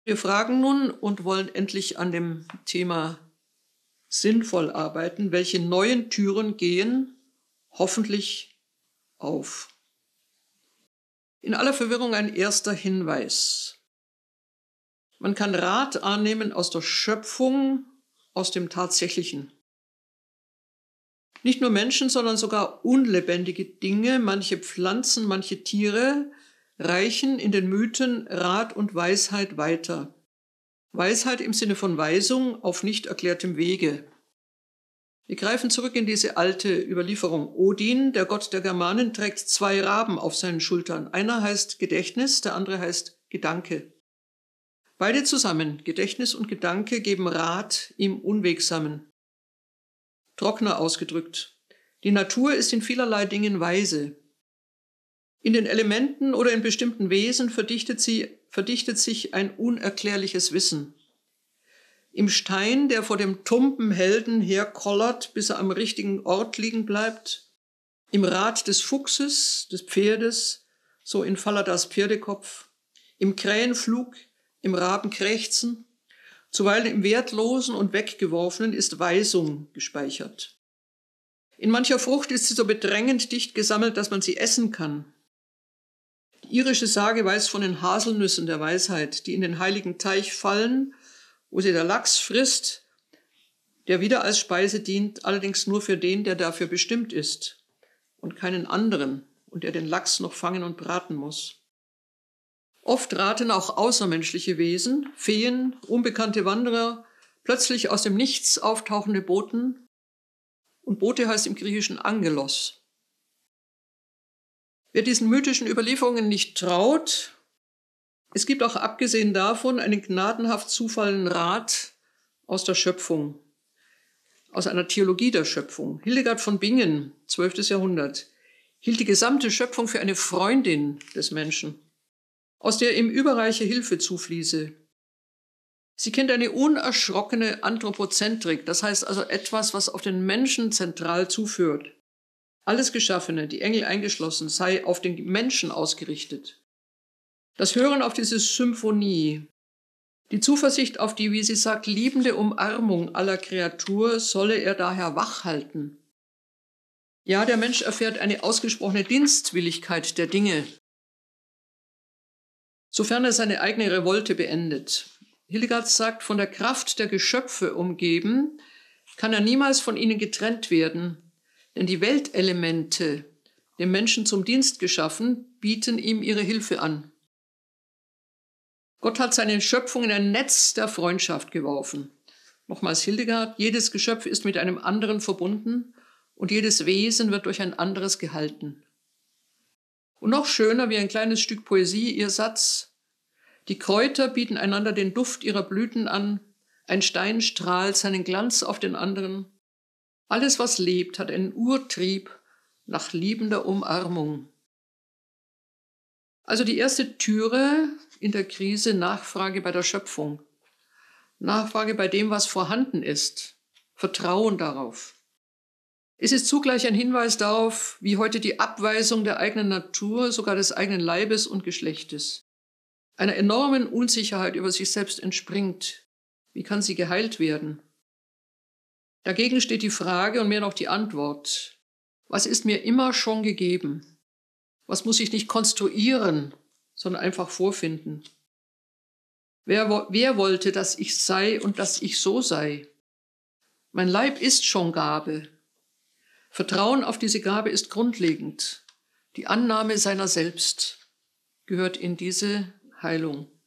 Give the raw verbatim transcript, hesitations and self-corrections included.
Wir fragen nun und wollen endlich an dem Thema sinnvoll arbeiten, welche neuen Türen gehen hoffentlich auf. In aller Verwirrung ein erster Hinweis. Man kann Rat annehmen aus der Schöpfung, aus dem Tatsächlichen. Nicht nur Menschen, sondern sogar unlebendige Dinge, manche Pflanzen, manche Tiere, reichen in den Mythen Rat und Weisheit weiter. Weisheit im Sinne von Weisung auf nicht erklärtem Wege. Wir greifen zurück in diese alte Überlieferung. Odin, der Gott der Germanen, trägt zwei Raben auf seinen Schultern. Einer heißt Gedächtnis, der andere heißt Gedanke. Beide zusammen, Gedächtnis und Gedanke, geben Rat im Unwegsamen. Trockener ausgedrückt. Die Natur ist in vielerlei Dingen weise. In den Elementen oder in bestimmten Wesen verdichtet, sie, verdichtet sich ein unerklärliches Wissen. Im Stein, der vor dem tumpen Helden herkollert, bis er am richtigen Ort liegen bleibt, im Rad des Fuchses, des Pferdes, so in Falladas Pferdekopf, im Krähenflug, im Rabenkrächzen, zuweilen im Wertlosen und Weggeworfenen ist Weisung gespeichert. In mancher Frucht ist sie so bedrängend dicht gesammelt, dass man sie essen kann. Die irische Sage weiß von den Haselnüssen der Weisheit, die in den heiligen Teich fallen, wo sie der Lachs frisst, der wieder als Speise dient, allerdings nur für den, der dafür bestimmt ist und keinen anderen und der den Lachs noch fangen und braten muss. Oft raten auch außermenschliche Wesen, Feen, unbekannte Wanderer, plötzlich aus dem Nichts auftauchende Boten. Und Bote heißt im Griechischen Angelos. Wer diesen mythischen Überlieferungen nicht traut, es gibt auch abgesehen davon einen gnadenhaft zufallenden Rat aus der Schöpfung, aus einer Theologie der Schöpfung. Hildegard von Bingen, zwölftes Jahrhundert, hielt die gesamte Schöpfung für eine Freundin des Menschen, aus der ihm überreiche Hilfe zufließe. Sie kennt eine unerschrockene Anthropozentrik, das heißt also etwas, was auf den Menschen zentral zuführt. Alles Geschaffene, die Engel eingeschlossen, sei auf den Menschen ausgerichtet. Das Hören auf diese Symphonie, die Zuversicht auf die, wie sie sagt, liebende Umarmung aller Kreatur solle er daher wachhalten. Ja, der Mensch erfährt eine ausgesprochene Dienstwilligkeit der Dinge, sofern er seine eigene Revolte beendet. Hildegard sagt, von der Kraft der Geschöpfe umgeben, kann er niemals von ihnen getrennt werden, denn die Weltelemente, dem Menschen zum Dienst geschaffen, bieten ihm ihre Hilfe an. Gott hat seine Schöpfung in ein Netz der Freundschaft geworfen. Nochmals Hildegard, jedes Geschöpf ist mit einem anderen verbunden und jedes Wesen wird durch ein anderes gehalten. Und noch schöner wie ein kleines Stück Poesie ihr Satz: Die Kräuter bieten einander den Duft ihrer Blüten an, ein Stein strahlt seinen Glanz auf den anderen. Alles, was lebt, hat einen Urtrieb nach liebender Umarmung. Also die erste Türe in der Krise, Nachfrage bei der Schöpfung. Nachfrage bei dem, was vorhanden ist. Vertrauen darauf. Es ist zugleich ein Hinweis darauf, wie heute die Abweisung der eigenen Natur, sogar des eigenen Leibes und Geschlechtes, einer enormen Unsicherheit über sich selbst entspringt. Wie kann sie geheilt werden? Dagegen steht die Frage und mehr noch die Antwort: Was ist mir immer schon gegeben? Was muss ich nicht konstruieren, sondern einfach vorfinden? Wer, wer wollte, dass ich sei und dass ich so sei? Mein Leib ist schon Gabe. Vertrauen auf diese Gabe ist grundlegend. Die Annahme seiner selbst gehört in diese Heilung.